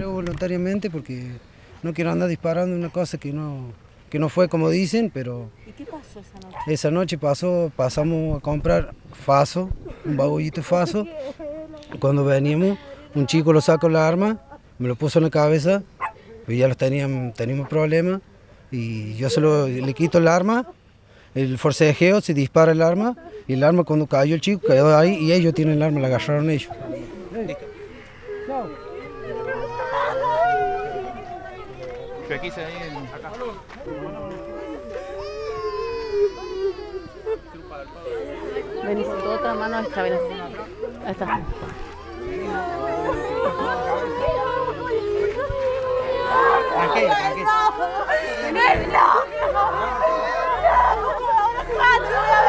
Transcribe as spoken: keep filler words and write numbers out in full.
entrego voluntariamente porque no quiero andar disparando una cosa que no, que no fue como dicen, pero... ¿Y qué pasó esa noche? Esa noche pasó, pasamos a comprar faso, un bagullito de faso. Cuando veníamos, un chico lo sacó la arma, me lo puso en la cabeza, y ya los tenían, teníamos problemas, y yo se lo, le quito el arma, el forcejeo, se dispara el arma, y el arma cuando cayó el chico quedó ahí, y ellos tienen el arma, la agarraron ellos. Aquí se ahí en... acá. Ven, tu otra mano está, ven. Ahí está. Tranquilo, tranquilo. ¡No! ¡No! ¡No!